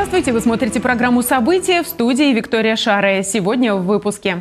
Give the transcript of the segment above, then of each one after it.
Здравствуйте! Вы смотрите программу «События», в студии Виктория Шаре. Сегодня в выпуске.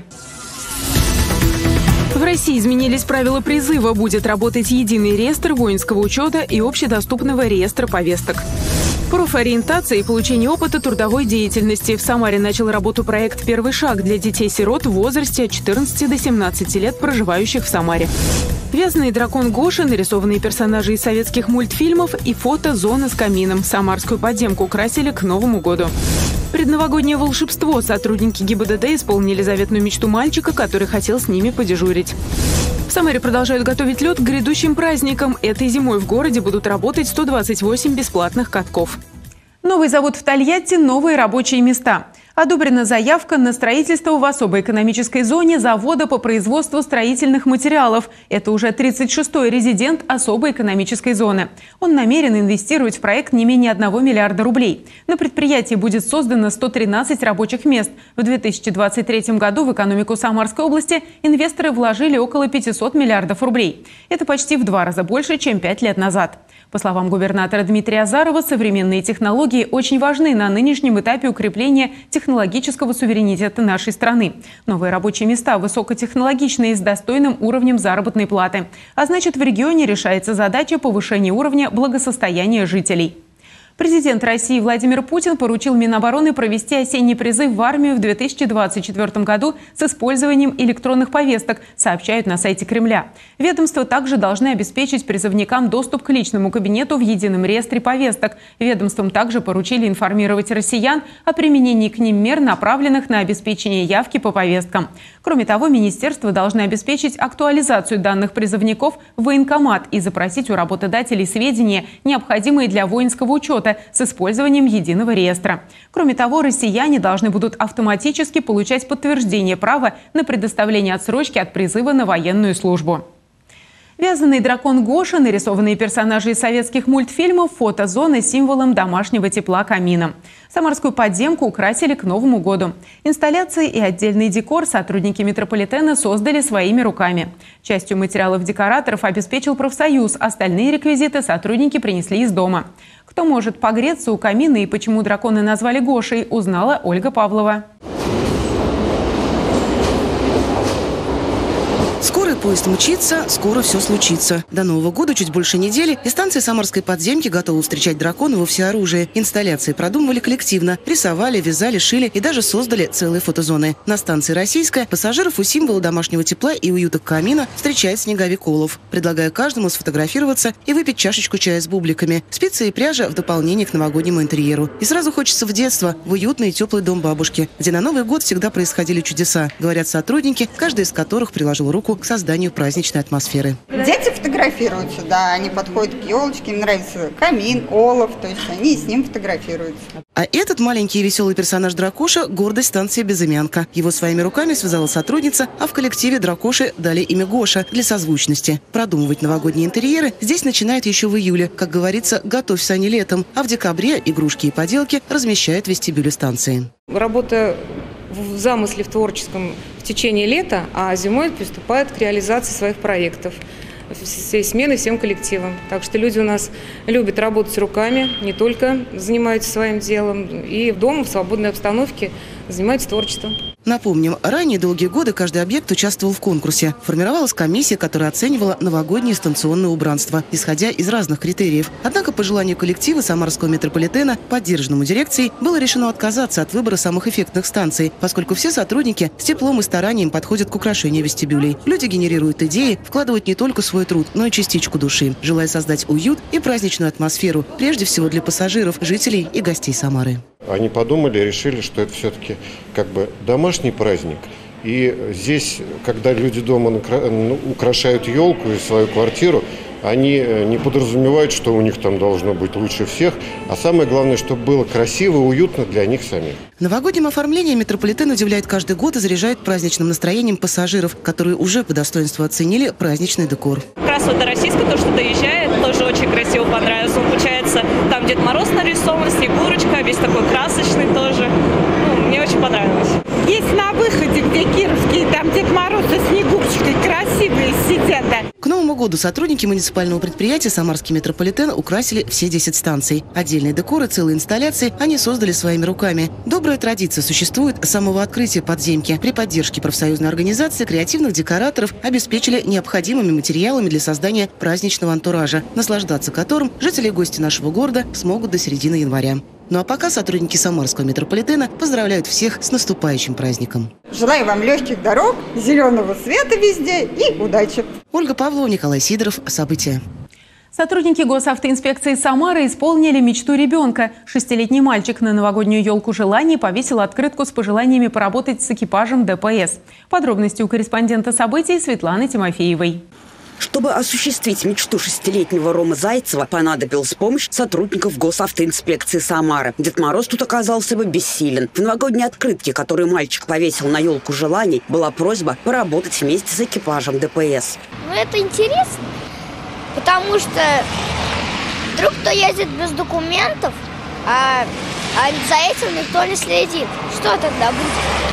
В России изменились правила призыва. Будет работать единый реестр воинского учета и общедоступного реестра повесток. Профориентация и получение опыта трудовой деятельности. В Самаре начал работу проект «Первый шаг» для детей-сирот в возрасте от 14 до 17 лет, проживающих в Самаре. Вязаный дракон Гоша, нарисованные персонажи из советских мультфильмов и фото «Зона с камином». Самарскую подземку украсили к Новому году. Предновогоднее волшебство. Сотрудники ГИБДД исполнили заветную мечту мальчика, который хотел с ними подежурить. В Самаре продолжают готовить лед к грядущим праздникам. Этой зимой в городе будут работать 128 бесплатных катков. Новый завод в Тольятти, новые рабочие места. Одобрена заявка на строительство в особой экономической зоне завода по производству строительных материалов. Это уже 36-й резидент особой экономической зоны. Он намерен инвестировать в проект не менее 1 миллиарда рублей. На предприятии будет создано 113 рабочих мест. В 2023 году в экономику Самарской области инвесторы вложили около 500 миллиардов рублей. Это почти в 2 раза больше, чем 5 лет назад. По словам губернатора Дмитрия Азарова, современные технологии очень важны на нынешнем этапе укрепления технологического суверенитета нашей страны. Новые рабочие места высокотехнологичные, с достойным уровнем заработной платы. А значит, в регионе решается задача повышения уровня благосостояния жителей. Президент России Владимир Путин поручил Минобороны провести осенний призыв в армию в 2024 году с использованием электронных повесток, сообщают на сайте Кремля. Ведомства также должны обеспечить призывникам доступ к личному кабинету в едином реестре повесток. Ведомствам также поручили информировать россиян о применении к ним мер, направленных на обеспечение явки по повесткам. Кроме того, министерства должны обеспечить актуализацию данных призывников в военкомат и запросить у работодателей сведения, необходимые для воинского учета, с использованием единого реестра. Кроме того, россияне должны будут автоматически получать подтверждение права на предоставление отсрочки от призыва на военную службу. Вязаный дракон Гоша, нарисованные персонажи из советских мультфильмов, фото-зоны с символом домашнего тепла камина. Самарскую подземку украсили к Новому году. Инсталляции и отдельный декор сотрудники метрополитена создали своими руками. Частью материалов декораторов обеспечил профсоюз, остальные реквизиты сотрудники принесли из дома. Кто может погреться у камина и почему драконы назвали Гошей, узнала Ольга Павлова. Скоро поезд мчится, скоро все случится. До Нового года чуть больше недели, и станция Самарской подземки готова встречать дракона во всеоружии. Инсталляции продумывали коллективно. Рисовали, вязали, шили и даже создали целые фотозоны. На станции Российская пассажиров у символа домашнего тепла и уюта камина встречает снеговик Олов, предлагая каждому сфотографироваться и выпить чашечку чая с бубликами. Спицы и пряжа в дополнение к новогоднему интерьеру. И сразу хочется в детство, в уютный и теплый дом бабушки, где на Новый год всегда происходили чудеса, говорят сотрудники, каждый из которых приложил руку к созданию праздничной атмосферы. Дети фотографируются, да, они подходят к елочке, им нравится камин, олов, то есть они с ним фотографируются. А этот маленький и веселый персонаж Дракоша – гордость станции Безымянка. Его своими руками связала сотрудница, а в коллективе Дракоши дали имя Гоша для созвучности. Продумывать новогодние интерьеры здесь начинают еще в июле. Как говорится, готовь сани летом, а в декабре игрушки и поделки размещают в вестибюле станции. Работа в замысле, в творческом в течение лета, а зимой приступает к реализации своих проектов. Всей смены, всем коллективам. Так что люди у нас любят работать руками, не только занимаются своим делом, и в дома, в свободной обстановке занимаются творчеством. Напомним, ранее долгие годы каждый объект участвовал в конкурсе. Формировалась комиссия, которая оценивала новогоднее станционное убранство, исходя из разных критериев. Однако по желанию коллектива Самарского метрополитена, поддержанному дирекцией, было решено отказаться от выбора самых эффектных станций, поскольку все сотрудники с теплом и старанием подходят к украшению вестибюлей. Люди генерируют идеи, вкладывают не только свой труд, но и частичку души, желая создать уют и праздничную атмосферу, прежде всего для пассажиров, жителей и гостей Самары. Они подумали и решили, что это все-таки как бы домашний праздник. И здесь, когда люди дома украшают елку и свою квартиру, они не подразумевают, что у них там должно быть лучше всех, а самое главное, чтобы было красиво и уютно для них самих. Новогодним оформлением метрополитен удивляет каждый год и заряжает праздничным настроением пассажиров, которые уже по достоинству оценили праздничный декор. Как раз вот до Российска, то, что доезжает, тоже очень красиво понравилось. Он получается, там Дед Мороз нарисован, Снегурочка, весь такой красочный тоже. Мне очень понравилось. Есть на выходе, где Кировские, там Дед Мороз и Снегурочкой красивые сидят. К Новому году году сотрудники муниципального предприятия «Самарский метрополитен» украсили все 10 станций. Отдельные декоры, целые инсталляции они создали своими руками. Добрая традиция существует с самого открытия подземки. При поддержке профсоюзной организации креативных декораторов обеспечили необходимыми материалами для создания праздничного антуража, наслаждаться которым жители и гости нашего города смогут до середины января. Ну а пока сотрудники Самарского метрополитена поздравляют всех с наступающим праздником. Желаю вам легких дорог, зеленого света везде и удачи. Ольга Павлова, Николай Сидоров. События. Сотрудники госавтоинспекции Самары исполнили мечту ребенка. 6-летний мальчик на новогоднюю елку желаний повесил открытку с пожеланиями поработать с экипажем ДПС. Подробности у корреспондента событий Светланы Тимофеевой. Чтобы осуществить мечту 6-летнего Ромы Зайцева, понадобилась помощь сотрудников госавтоинспекции Самары. Дед Мороз тут оказался бы бессилен. В новогодней открытке, которую мальчик повесил на елку желаний, была просьба поработать вместе с экипажем ДПС. Ну, это интересно, потому что вдруг кто ездит без документов, а за этим никто не следит. Что тогда будет?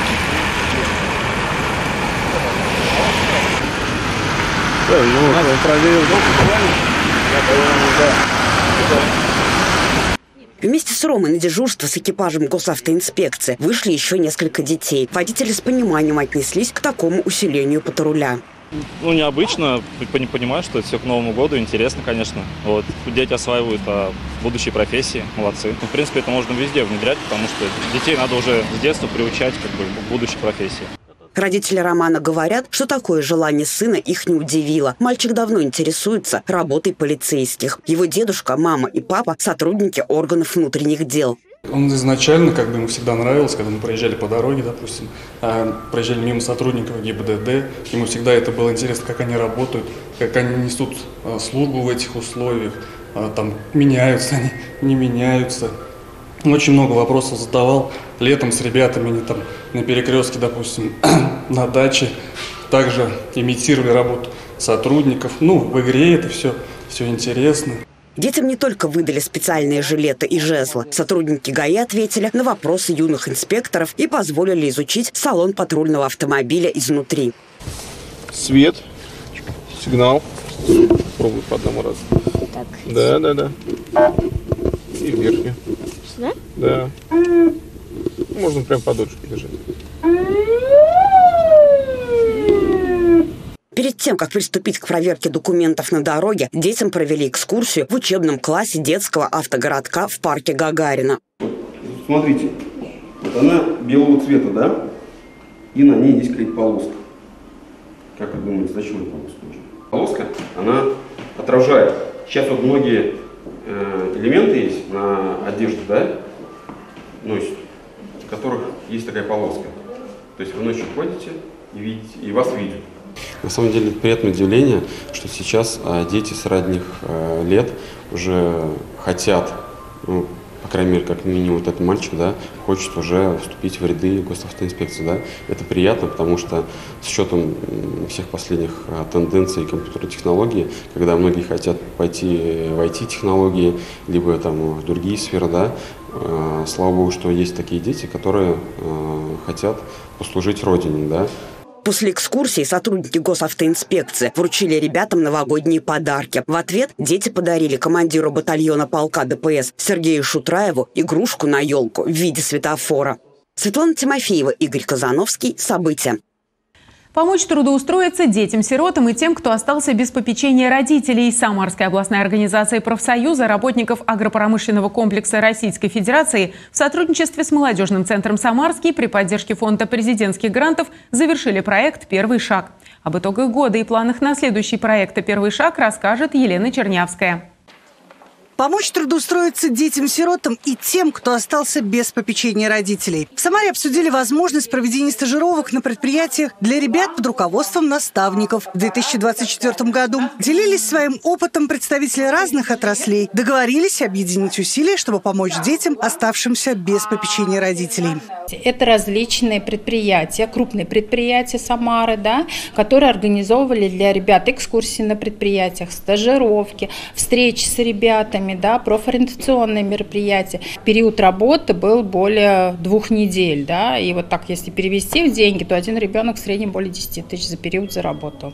Вместе с Ромой на дежурство с экипажем госавтоинспекции вышли еще несколько детей. Водители с пониманием отнеслись к такому усилению патруля. Ну, необычно, понимаю, что это все к Новому году, интересно, конечно. Вот. Дети осваивают будущие профессии, молодцы. Ну, в принципе, это можно везде внедрять, потому что детей надо уже с детства приучать к будущей профессии. Родители Романа говорят, что такое желание сына их не удивило. Мальчик давно интересуется работой полицейских. Его дедушка, мама и папа – сотрудники органов внутренних дел. Он изначально ему всегда нравился, когда мы проезжали по дороге, допустим, проезжали мимо сотрудников ГИБДД. Ему всегда это было интересно, как они работают, как они несут службу в этих условиях, там меняются они, не меняются. Очень много вопросов задавал. Летом с ребятами они там на перекрестке, допустим, на даче также имитировали работу сотрудников. Ну, в игре это все интересно. Детям не только выдали специальные жилеты и жезлы. Сотрудники ГАИ ответили на вопросы юных инспекторов и позволили изучить салон патрульного автомобиля изнутри. Свет, сигнал. Пробуй по одному разу. Так. Да. И верхнюю. Сюда? Да. Можно прям подольше подержать. Перед тем, как приступить к проверке документов на дороге, детям провели экскурсию в учебном классе детского автогородка в парке Гагарина. Смотрите, вот она белого цвета, да? И на ней есть клей-полоска. Как вы думаете, зачем эта полоска нужна? Полоска, она отражает. Сейчас вот многие элементы есть на одежде, да? Носят, в которых есть такая полоска. То есть вы ночью ходите и видите, и вас видят. На самом деле приятное удивление, что сейчас дети с ранних лет уже хотят, ну, по крайней мере, как минимум вот этот мальчик, да, хочет уже вступить в ряды госавтоинспекции. Да. Это приятно, потому что с учетом всех последних тенденций компьютерной технологии, когда многие хотят пойти в IT-технологии, либо там в другие сферы, да, слава богу, что есть такие дети, которые хотят послужить Родине, да. После экскурсии сотрудники госавтоинспекции вручили ребятам новогодние подарки. В ответ дети подарили командиру батальона полка ДПС Сергею Шутраеву игрушку на елку в виде светофора. Светлана Тимофеева, Игорь Казановский. События. Помочь трудоустроиться детям-сиротам и тем, кто остался без попечения родителей. Самарская областная организация профсоюза работников агропромышленного комплекса Российской Федерации в сотрудничестве с молодежным центром «Самарский» при поддержке фонда президентских грантов завершили проект «Первый шаг». Об итогах года и планах на следующий проект «Первый шаг» расскажет Елена Чернявская. Помочь трудоустроиться детям-сиротам и тем, кто остался без попечения родителей. В Самаре обсудили возможность проведения стажировок на предприятиях для ребят под руководством наставников. В 2024 году делились своим опытом представители разных отраслей. Договорились объединить усилия, чтобы помочь детям, оставшимся без попечения родителей. Это различные предприятия, крупные предприятия Самары, да, которые организовывали для ребят экскурсии на предприятиях, стажировки, встречи с ребятами, да, профориентационные мероприятия. Период работы был более 2 недель, да, и вот так, если перевести в деньги, то один ребенок в среднем более 10 тысяч за период заработал.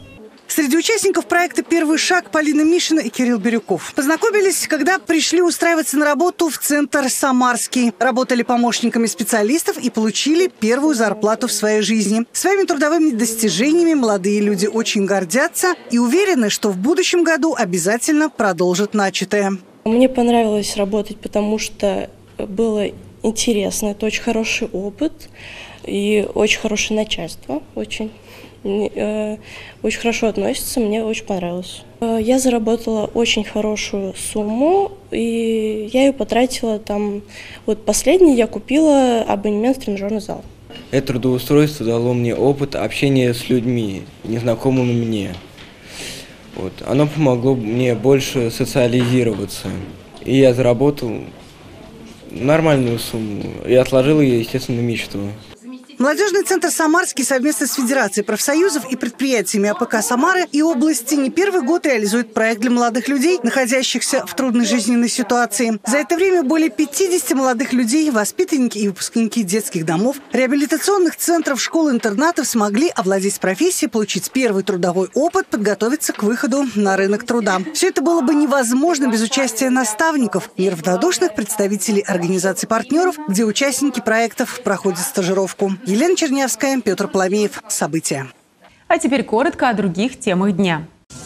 Среди участников проекта «Первый шаг» Полина Мишина и Кирилл Бирюков. Познакомились, когда пришли устраиваться на работу в центр «Самарский». Работали помощниками специалистов и получили первую зарплату в своей жизни. Своими трудовыми достижениями молодые люди очень гордятся и уверены, что в будущем году обязательно продолжат начатое. Мне понравилось работать, потому что было интересно. Это очень хороший опыт и очень хорошее начальство. Очень хорошо относится, мне очень понравилось. Я заработала очень хорошую сумму, и я ее потратила там. Вот последний я купила абонемент в тренажерный зал. Это трудоустройство дало мне опыт общения с людьми, незнакомыми мне. Вот. Оно помогло мне больше социализироваться. И я заработал нормальную сумму и отложил ее, естественно, мечту. Молодежный центр «Самарский» совместно с Федерацией профсоюзов и предприятиями АПК Самары и области не первый год реализует проект для молодых людей, находящихся в трудной жизненной ситуации. За это время более 50 молодых людей, воспитанники и выпускники детских домов, реабилитационных центров, школ и интернатов смогли овладеть профессией, получить первый трудовой опыт, подготовиться к выходу на рынок труда. Все это было бы невозможно без участия наставников, неравнодушных представителей организаций партнеров, где участники проектов проходят стажировку. Елена Чернявская, Петр Поломеев. События. А теперь коротко о других темах дня.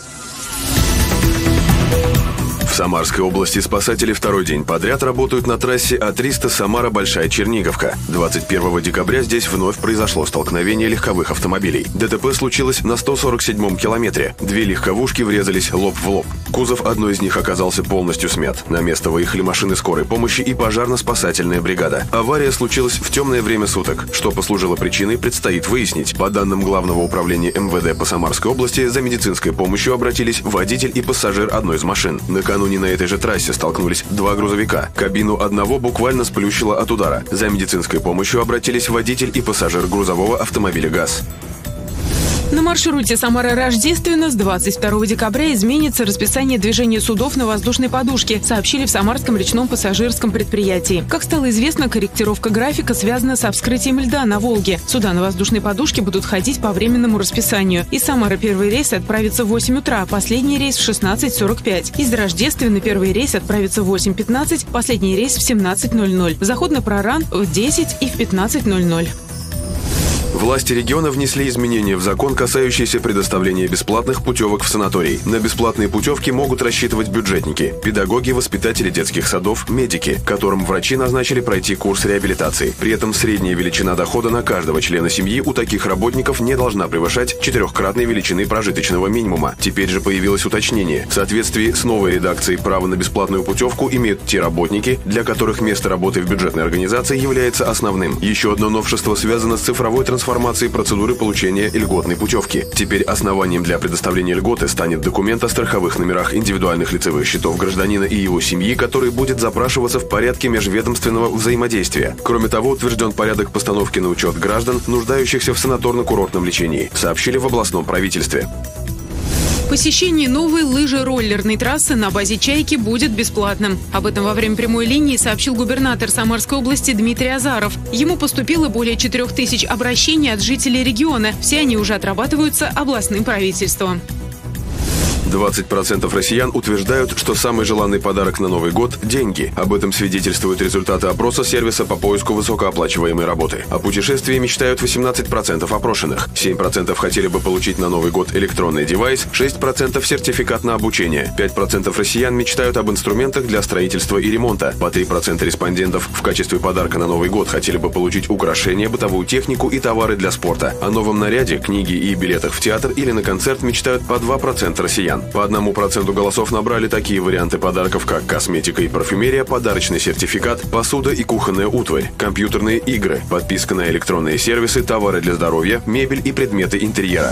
В Самарской области спасатели второй день подряд работают на трассе А300 Самара-Большая Черниговка. 21 декабря здесь вновь произошло столкновение легковых автомобилей. ДТП случилось на 147-м километре. Две легковушки врезались лоб в лоб. Кузов одной из них оказался полностью смят. На место выехали машины скорой помощи и пожарно-спасательная бригада. Авария случилась в темное время суток. Что послужило причиной, предстоит выяснить. По данным Главного управления МВД по Самарской области, за медицинской помощью обратились водитель и пассажир одной из машин. Накануне на этой же трассе столкнулись два грузовика. Кабину одного буквально сплющило от удара. За медицинской помощью обратились водитель и пассажир грузового автомобиля ГАЗ. На маршруте Самара-Рождественно с 22 декабря изменится расписание движения судов на воздушной подушке, сообщили в Самарском речном пассажирском предприятии. Как стало известно, корректировка графика связана со вскрытием льда на Волге. Суда на воздушной подушке будут ходить по временному расписанию. Из Самары первый рейс отправится в 8 утра, последний рейс в 16:45. Из Рождественно первый рейс отправится в 8:15, последний рейс в 17:00. Заход на проран в 10 и в 15:00. Власти региона внесли изменения в закон, касающиеся предоставления бесплатных путевок в санаторий. На бесплатные путевки могут рассчитывать бюджетники, педагоги, воспитатели детских садов, медики, которым врачи назначили пройти курс реабилитации. При этом средняя величина дохода на каждого члена семьи у таких работников не должна превышать 4-кратной величины прожиточного минимума. Теперь же появилось уточнение. В соответствии с новой редакцией право на бесплатную путевку имеют те работники, для которых место работы в бюджетной организации является основным. Еще одно новшество связано с цифровой трансформацией процедуры получения льготной путевки. Теперь основанием для предоставления льготы станет документ о страховых номерах индивидуальных лицевых счетов гражданина и его семьи, который будет запрашиваться в порядке межведомственного взаимодействия. Кроме того, утвержден порядок постановки на учет граждан, нуждающихся в санаторно-курортном лечении, сообщили в областном правительстве. Посещение новой лыжероллерной трассы на базе «Чайки» будет бесплатным. Об этом во время прямой линии сообщил губернатор Самарской области Дмитрий Азаров. Ему поступило более 4000 обращений от жителей региона. Все они уже отрабатываются областным правительством. 20% россиян утверждают, что самый желанный подарок на Новый год – деньги. Об этом свидетельствуют результаты опроса сервиса по поиску высокооплачиваемой работы. О путешествии мечтают 18% опрошенных. 7% хотели бы получить на Новый год электронный девайс, 6% сертификат на обучение. 5% россиян мечтают об инструментах для строительства и ремонта. По 3% респондентов в качестве подарка на Новый год хотели бы получить украшения, бытовую технику и товары для спорта. О новом наряде, книге и билетах в театр или на концерт мечтают по 2% россиян. По 1% голосов набрали такие варианты подарков, как косметика и парфюмерия, подарочный сертификат, посуда и кухонная утварь, компьютерные игры, подписка на электронные сервисы, товары для здоровья, мебель и предметы интерьера.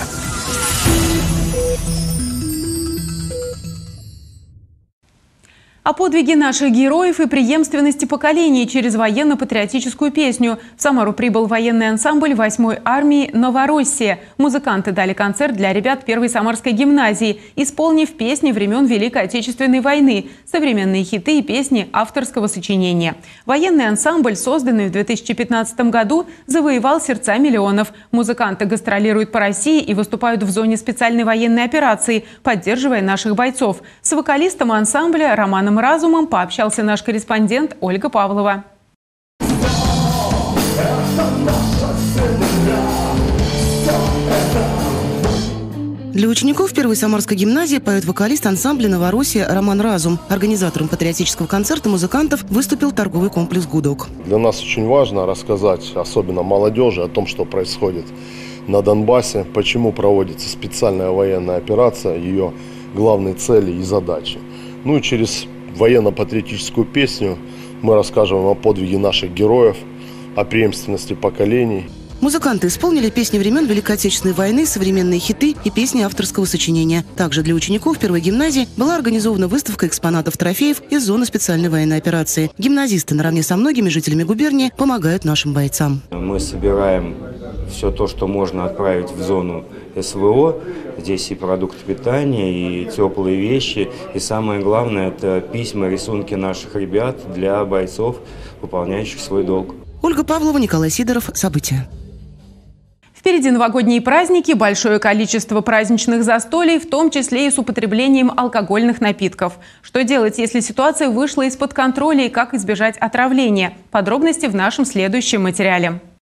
О подвиге наших героев и преемственности поколений через военно-патриотическую песню. В Самару прибыл военный ансамбль 8-й армии «Новороссия». Музыканты дали концерт для ребят первой Самарской гимназии, исполнив песни времен Великой Отечественной войны, современные хиты и песни авторского сочинения. Военный ансамбль, созданный в 2015 году, завоевал сердца миллионов. Музыканты гастролируют по России и выступают в зоне специальной военной операции, поддерживая наших бойцов. С вокалистом ансамбля Романом Разумом пообщался наш корреспондент Ольга Павлова. Для учеников первой Самарской гимназии поет вокалист ансамбля «Новороссия» Роман Разум. Организатором патриотического концерта музыкантов выступил торговый комплекс «Гудок». Для нас очень важно рассказать, особенно молодежи, о том, что происходит на Донбассе, почему проводится специальная военная операция, ее главные цели и задачи. Ну и через военно-патриотическую песню мы расскажем о подвиге наших героев, о преемственности поколений. Музыканты исполнили песни времен Великой Отечественной войны, современные хиты и песни авторского сочинения. Также для учеников первой гимназии была организована выставка экспонатов-трофеев из зоны специальной военной операции. Гимназисты наравне со многими жителями губернии помогают нашим бойцам. Мы собираем все то, что можно отправить в зону СВО. Здесь и продукты питания, и теплые вещи. И самое главное, это письма, рисунки наших ребят для бойцов, выполняющих свой долг. Ольга Павлова, Николай Сидоров. События. Впереди новогодние праздники, большое количество праздничных застолий, в том числе и с употреблением алкогольных напитков. Что делать, если ситуация вышла из-под контроля и как избежать отравления? Подробности в нашем следующем материале.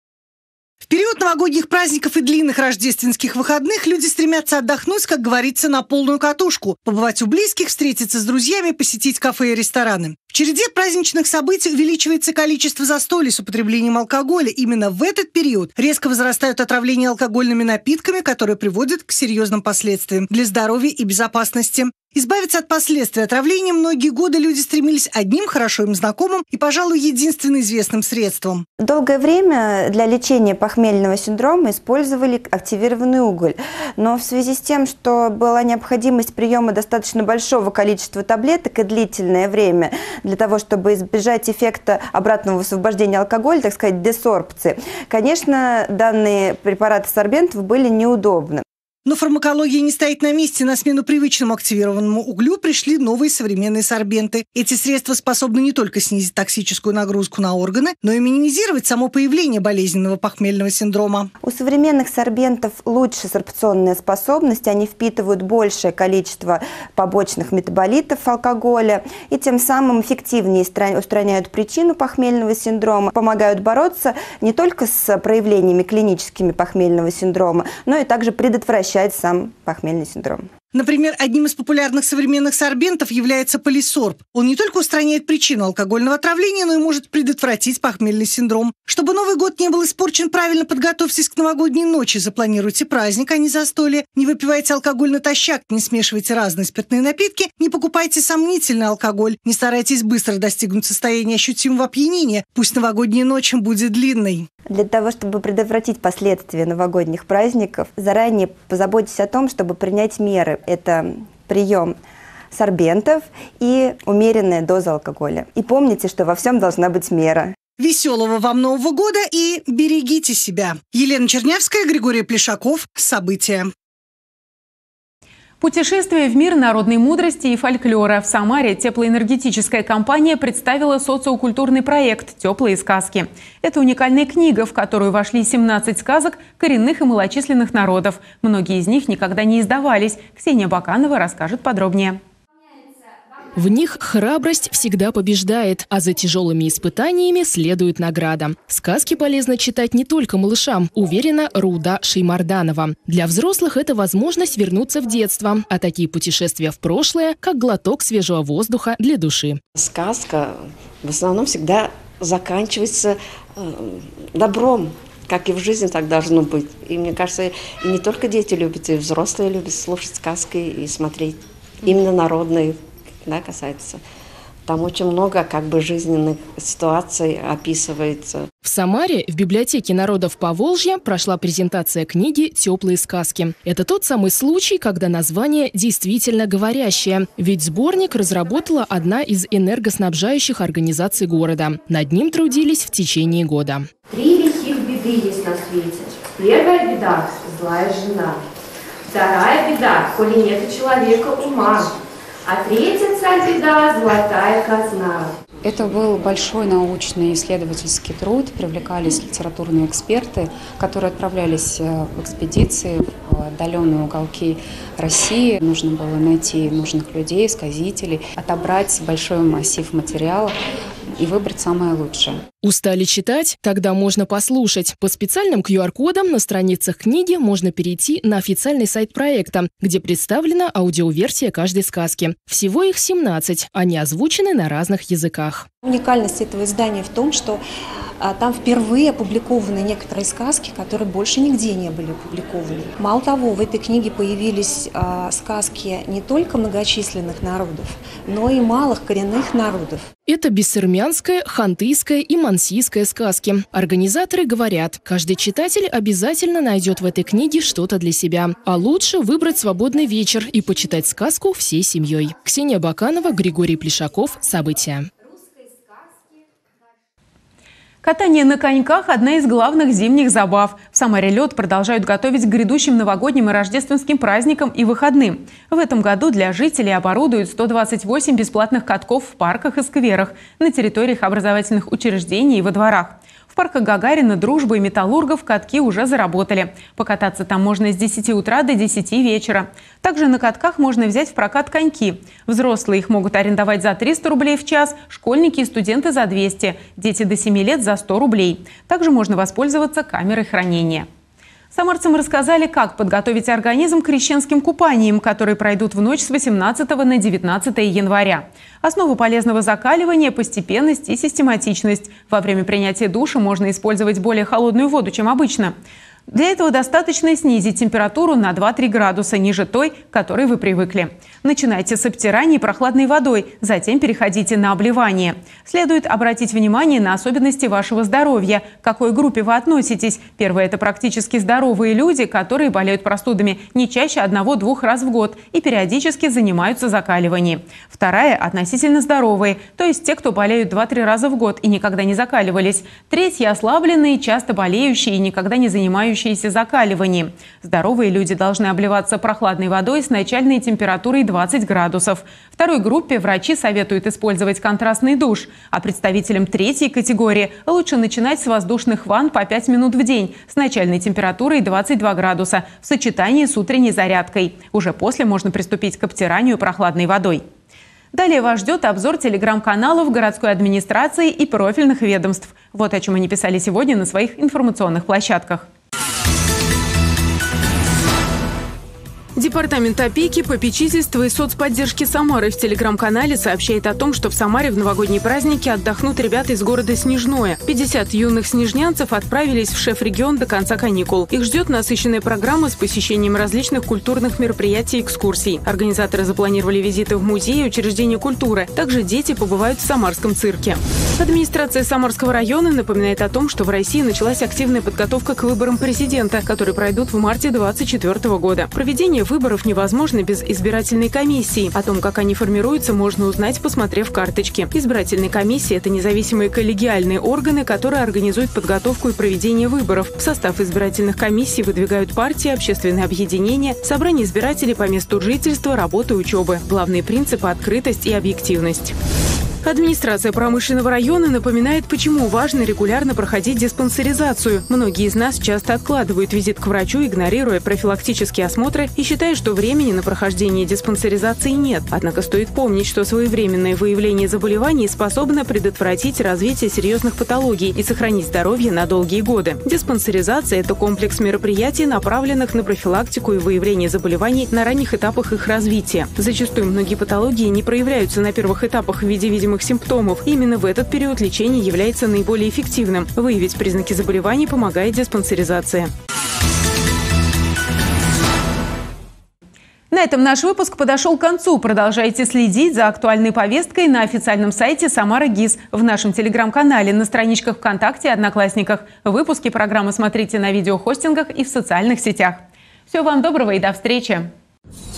В период новогодних праздников и длинных рождественских выходных люди стремятся отдохнуть, как говорится, на полную катушку. Побывать у близких, встретиться с друзьями, посетить кафе и рестораны. В череде праздничных событий увеличивается количество застолий с употреблением алкоголя. Именно в этот период резко возрастают отравления алкогольными напитками, которые приводят к серьезным последствиям для здоровья и безопасности. Избавиться от последствий отравления многие годы люди стремились одним хорошо им знакомым и, пожалуй, единственно известным средством. Долгое время для лечения похмельного синдрома использовали активированный уголь. Но в связи с тем, что была необходимость приема достаточно большого количества таблеток и длительное время для того, чтобы избежать эффекта обратного высвобождения алкоголя, так сказать, десорбции, конечно, данные препараты сорбентов были неудобны. Но фармакология не стоит на месте. На смену привычному активированному углю пришли новые современные сорбенты. Эти средства способны не только снизить токсическую нагрузку на органы, но и минимизировать само появление болезненного похмельного синдрома. У современных сорбентов лучше сорбционная способность. Они впитывают большее количество побочных метаболитов алкоголя и тем самым эффективнее устраняют причину похмельного синдрома, помогают бороться не только с проявлениями клиническими похмельного синдрома, но и также предотвращать сам похмельный синдром. Например, одним из популярных современных сорбентов является полисорб. Он не только устраняет причину алкогольного отравления, но и может предотвратить похмельный синдром. Чтобы Новый год не был испорчен, правильно подготовьтесь к новогодней ночи. Запланируйте праздник, а не застолье. Не выпивайте алкоголь натощак, не смешивайте разные спиртные напитки, не покупайте сомнительный алкоголь, не старайтесь быстро достигнуть состояния ощутимого опьянения. Пусть новогодняя ночь будет длинной. Для того, чтобы предотвратить последствия новогодних праздников, заранее позаботьтесь о том, чтобы принять меры. Это прием сорбентов и умеренная доза алкоголя. И помните, что во всем должна быть мера. Веселого вам Нового года и берегите себя. Елена Чернявская, Григорий Плешаков. События. Путешествие в мир народной мудрости и фольклора. В Самаре теплоэнергетическая компания представила социокультурный проект «Теплые сказки». Это уникальная книга, в которую вошли 17 сказок коренных и малочисленных народов. Многие из них никогда не издавались. Ксения Баканова расскажет подробнее. В них храбрость всегда побеждает, а за тяжелыми испытаниями следует награда. Сказки полезно читать не только малышам, уверена Руда Шеймарданова. Для взрослых это возможность вернуться в детство, а такие путешествия в прошлое, как глоток свежего воздуха для души. Сказка в основном всегда заканчивается добром. Как и в жизни так должно быть. И мне кажется, и не только дети любят, и взрослые любят слушать сказки и смотреть именно народные. Да, касается Там очень много жизненных ситуаций описывается. В Самаре в библиотеке народов Поволжья прошла презентация книги «Теплые сказки». Это тот самый случай, когда название действительно говорящее. Ведь сборник разработала одна из энергоснабжающих организаций города. Над ним трудились в течение года. 3 лихих беды есть на свете. Первая беда – злая жена. Вторая беда – коли нет у человека ума. А третья беда – золотая казна. Это был большой научный исследовательский труд, привлекались литературные эксперты, которые отправлялись в экспедиции в отдаленные уголки России. Нужно было найти нужных людей, сказителей, отобрать большой массив материала и выбрать самое лучшее. Устали читать? Тогда можно послушать. По специальным QR-кодам на страницах книги можно перейти на официальный сайт проекта, где представлена аудиоверсия каждой сказки. Всего их 17, они озвучены на разных языках. Уникальность этого издания в том, что там впервые опубликованы некоторые сказки, которые больше нигде не были опубликованы. Мало того, в этой книге появились сказки не только многочисленных народов, но и малых коренных народов. Это бессермянская, хантыйская и мансийская сказки. Организаторы говорят, каждый читатель обязательно найдет в этой книге что-то для себя. А лучше выбрать свободный вечер и почитать сказку всей семьей. Ксения Баканова, Григорий Плешаков. События. Катание на коньках – одна из главных зимних забав. В Самаре лед продолжают готовить к грядущим новогодним и рождественским праздникам и выходным. В этом году для жителей оборудуют 128 бесплатных катков в парках и скверах, на территориях образовательных учреждений и во дворах. В парках Гагарина, Дружбы и Металлургов катки уже заработали. Покататься там можно с 10 утра до 10 вечера. Также на катках можно взять в прокат коньки. Взрослые их могут арендовать за 300 рублей в час, школьники и студенты за 200, дети до 7 лет за 100 рублей. Также можно воспользоваться камерой хранения. Самарцам рассказали, как подготовить организм к крещенским купаниям, которые пройдут в ночь с 18 на 19 января. Основа полезного закаливания – постепенность и систематичность. Во время принятия душа можно использовать более холодную воду, чем обычно. Для этого достаточно снизить температуру на 2-3 градуса ниже той, к которой вы привыкли. Начинайте с обтирания прохладной водой, затем переходите на обливание. Следует обратить внимание на особенности вашего здоровья, к какой группе вы относитесь. Первое – это практически здоровые люди, которые болеют простудами не чаще 1-2 раз в год и периодически занимаются закаливанием. Вторая – относительно здоровые, то есть те, кто болеют 2-3 раза в год и никогда не закаливались. Третья – ослабленные, часто болеющие и никогда не занимающиеся закаливанием. Здоровые люди должны обливаться прохладной водой с начальной температурой 20 градусов. Второй группе врачи советуют использовать контрастный душ, а представителям третьей категории лучше начинать с воздушных ванн по 5 минут в день с начальной температурой 22 градуса в сочетании с утренней зарядкой. Уже после можно приступить к обтиранию прохладной водой. Далее вас ждет обзор телеграм-каналов городской администрации и профильных ведомств. Вот о чем они писали сегодня на своих информационных площадках. Департамент опеки, попечительства и соцподдержки Самары в телеграм-канале сообщает о том, что в Самаре в новогодние праздники отдохнут ребята из города Снежное. 50 юных снежнянцев отправились в шеф-регион до конца каникул. Их ждет насыщенная программа с посещением различных культурных мероприятий и экскурсий. Организаторы запланировали визиты в музеи и учреждения культуры. Также дети побывают в самарском цирке. Администрация Самарского района напоминает о том, что в России началась активная подготовка к выборам президента, которые пройдут в марте 2024 года. Проведение выборов невозможно без избирательной комиссии. О том, как они формируются, можно узнать, посмотрев карточки. Избирательные комиссии – это независимые коллегиальные органы, которые организуют подготовку и проведение выборов. В состав избирательных комиссий выдвигают партии, общественные объединения, собрания избирателей по месту жительства, работы и учебы. Главные принципы – открытость и объективность. Администрация промышленного района напоминает, почему важно регулярно проходить диспансеризацию. Многие из нас часто откладывают визит к врачу, игнорируя профилактические осмотры и считая, что времени на прохождение диспансеризации нет. Однако стоит помнить, что своевременное выявление заболеваний способно предотвратить развитие серьезных патологий и сохранить здоровье на долгие годы. Диспансеризация – это комплекс мероприятий, направленных на профилактику и выявление заболеваний на ранних этапах их развития. Зачастую многие патологии не проявляются на первых этапах в виде видимых симптомов. Именно в этот период лечение является наиболее эффективным. Выявить признаки заболеваний помогает диспансеризация. На этом наш выпуск подошел к концу. Продолжайте следить за актуальной повесткой на официальном сайте «Самара ГИС», в нашем телеграм-канале, на страничках ВКонтакте и Одноклассниках. Выпуски программы смотрите на видеохостингах и в социальных сетях. Всего вам доброго и до встречи!